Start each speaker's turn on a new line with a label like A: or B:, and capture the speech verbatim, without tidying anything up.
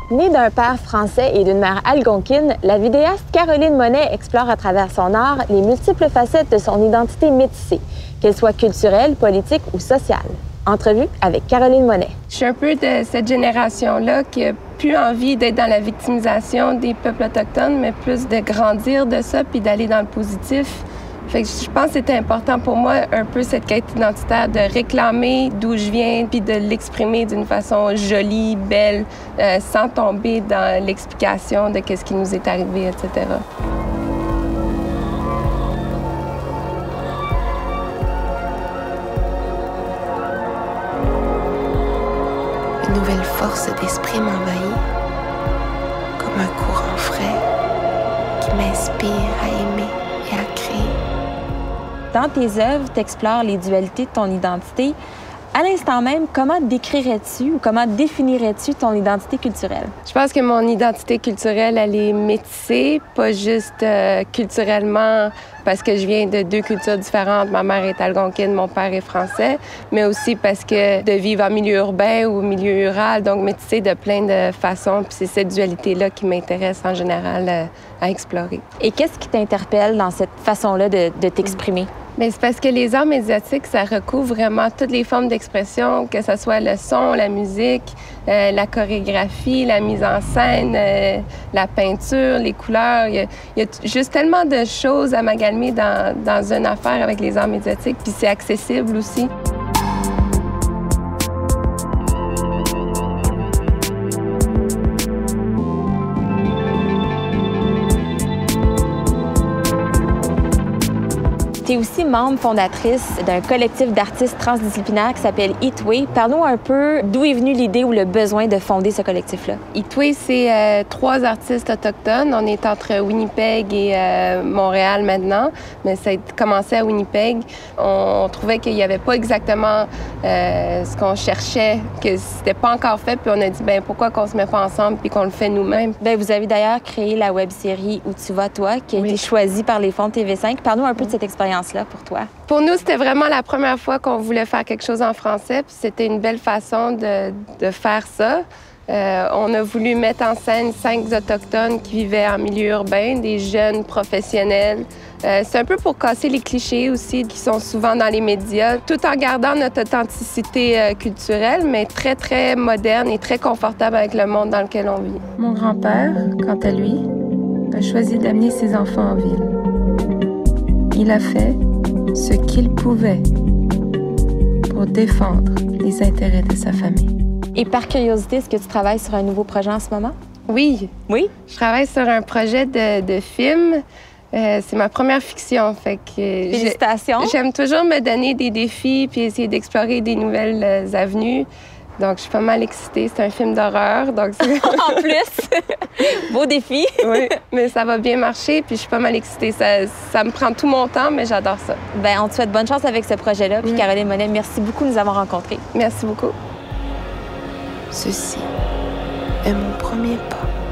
A: Née d'un père français et d'une mère algonquine, la vidéaste Caroline Monet explore à travers son art les multiples facettes de son identité métissée, qu'elle soit culturelle, politique ou sociale. Entrevue avec Caroline Monet.
B: Je suis un peu de cette génération-là qui a plus envie d'être dans la victimisation des peuples autochtones, mais plus de grandir de ça puis d'aller dans le positif. Fait que je pense que c'était important pour moi, un peu cette quête identitaire, de réclamer d'où je viens, puis de l'exprimer d'une façon jolie, belle, euh, sans tomber dans l'explication de qu'est-ce qui nous est arrivé, et cetera.
C: Une nouvelle force d'esprit m'envahit, comme un courant frais qui m'inspire à aimer et à créer.
A: Dans tes œuvres, tu explores les dualités de ton identité. À l'instant même, comment décrirais-tu ou comment définirais-tu ton identité culturelle?
B: Je pense que mon identité culturelle, elle est métissée, pas juste euh, culturellement parce que je viens de deux cultures différentes. Ma mère est algonquine, mon père est français, mais aussi parce que de vivre en milieu urbain ou milieu rural, donc métissée de plein de façons. Puis c'est cette dualité-là qui m'intéresse en général euh, à explorer.
A: Et qu'est-ce qui t'interpelle dans cette façon-là de, de t'exprimer?
B: Bien, c'est parce que les arts médiatiques, ça recouvre vraiment toutes les formes d'expression, que ce soit le son, la musique, euh, la chorégraphie, la mise en scène, euh, la peinture, les couleurs. Il y a, il y a juste tellement de choses amalgamées dans, dans une affaire avec les arts médiatiques, puis c'est accessible aussi.
A: Tu es aussi membre fondatrice d'un collectif d'artistes transdisciplinaires qui s'appelle Eatway. Parle-nous un peu d'où est venue l'idée ou le besoin de fonder ce collectif-là.
B: Eatway, c'est euh, trois artistes autochtones. On est entre Winnipeg et euh, Montréal maintenant, mais ça a commencé à Winnipeg. On, on trouvait qu'il n'y avait pas exactement euh, ce qu'on cherchait, que c'était pas encore fait, puis on a dit, ben pourquoi qu'on se met pas ensemble puis qu'on le fait nous-mêmes.
A: Bien, vous avez d'ailleurs créé la web-série Où tu vas, toi, qui a
B: oui.
A: été choisie par les fonds de T V cinq. Parle-nous un peu oui. de cette expérience là pour toi?
B: Pour nous, c'était vraiment la première fois qu'on voulait faire quelque chose en français, puis c'était une belle façon de, de faire ça. Euh, on a voulu mettre en scène cinq Autochtones qui vivaient en milieu urbain, des jeunes professionnels. Euh, c'est un peu pour casser les clichés aussi qui sont souvent dans les médias, tout en gardant notre authenticité euh, culturelle, mais très, très moderne et très confortable avec le monde dans lequel on vit. Mon grand-père, quant à lui, a choisi d'amener ses enfants en ville. Il a fait ce qu'il pouvait pour défendre les intérêts de sa famille.
A: Et par curiosité, est-ce que tu travailles sur un nouveau projet en ce moment?
B: Oui.
A: Oui?
B: Je travaille sur un projet de, de film. Euh, c'est ma première fiction, fait que...
A: Félicitations!
B: J'aime toujours me donner des défis puis essayer d'explorer des nouvelles euh, avenues. Donc, je suis pas mal excitée. C'est un film d'horreur, donc c'est...
A: En plus! Beau défi!
B: Oui, mais ça va bien marcher, puis je suis pas mal excitée. Ça, ça me prend tout mon temps, mais j'adore ça.
A: Bien, on te souhaite bonne chance avec ce projet-là. Puis, oui. Caroline Monet, merci beaucoup de nous avoir rencontrés.
B: Merci beaucoup.
C: Ceci est mon premier pas.